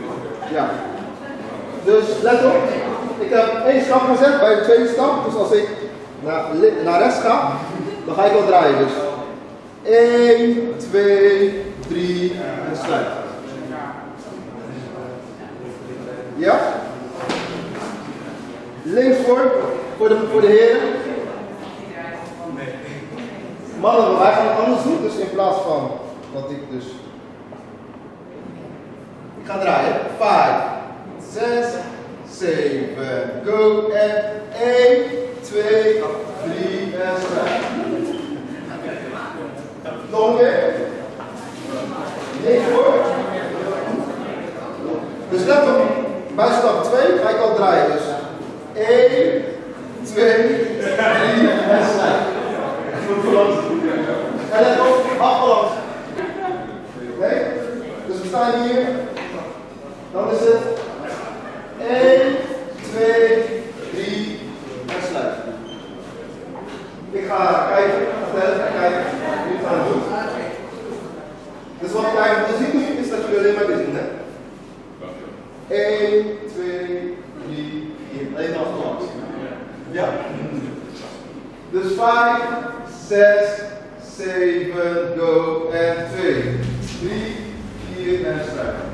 Ja. Dus let op, ik heb 1 stap gezet bij de tweede stap. Dus als ik naar rechts ga, dan ga ik al draaien. Dus 1, 2, 3 en sluit. Ja? Links voor de heren. Mannen, wij gaan het anders doen. Dus in plaats van dat ik dus... Ik ga draaien. 5, 6, 7, go. En 1, 2, 3 en sluit. Nog een keer. Links voor. Dus let op, bij stap 2 ga ik al draaien. Dus 1, 2, 3 en sluit. En let op, afbalans. Oké? Dus we staan hier. Dan is het 1, 2, 3 en sluit. Ik ga kijken, kijken. Jullie gaan het doen. Dus wat ik eigenlijk wil zien is dat jullie alleen maar dit doen, hè? 1, 2, 3, 4. Alleen afbalans. Ja? Dus 5, 6, 7, go en 2, 3, 4 en sluit.